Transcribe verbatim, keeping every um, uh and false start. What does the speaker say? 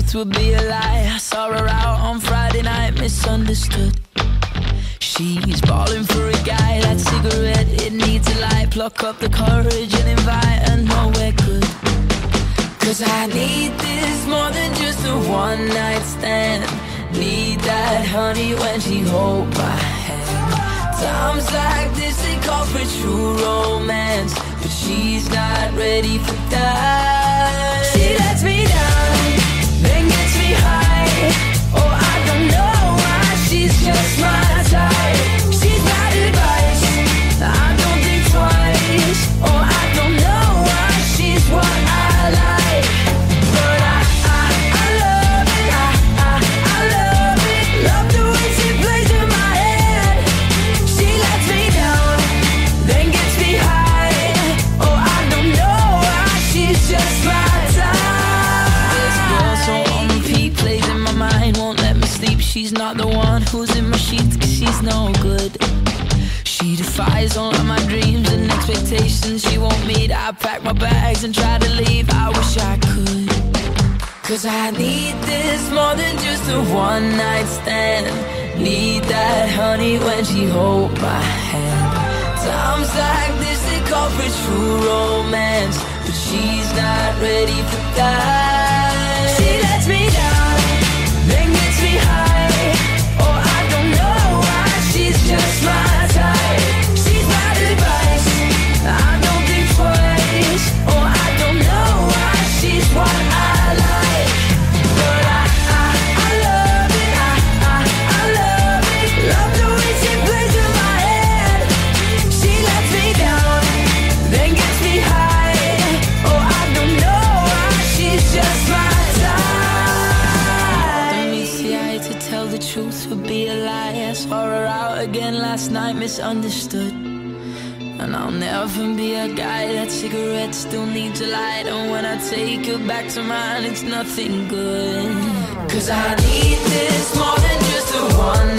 truth would be a lie. I saw her out on Friday night, misunderstood. She's balling for a guy, that cigarette, it needs a light. Pluck up the courage and invite her nowhere good. Cause I need this more than just a one night stand. Need that honey when she hold my hand. Times like this they call for true romance, but she's not ready for that. She lets me down, then gets me high. Oh, I don't know why, she's just my type. She's bad advice, I don't think twice. Oh, I don't know why, she's what I like. But I, I, I love it, I, I, I love it. Love the way she plays in my head. She lets me down, then gets me high. Oh, I don't know why, she's just my type. This girl so on repeat, plays in my mind, won't let me sleep. She's not the one who's in my sheets, cause she's no good. She defies all of my dreams and expectations she won't meet. I pack my bags and try to leave, I wish I could. Cause I need this more than just a one night stand. Need that honey when she hold my hand. Times like this they call for true romance, but she's not ready for that. She lets me down, then gets me high. Oh, I don't know why, she's just my type. She's bad advice, I don't think twice. Oh, I don't know why, she's what I like. But I, I, I love it, I, I, I love it. Love the way she plays in my head. She lets me down, then gets me high. Oh, I don't know why, she's just my type. Don't meet the eye to tell the truth would be a lie. I saw her out again last night, misunderstood. And I'll never be a guy that cigarette still needs a light. And when I take her back to mine, it's nothing good. Cause I need this more than just a one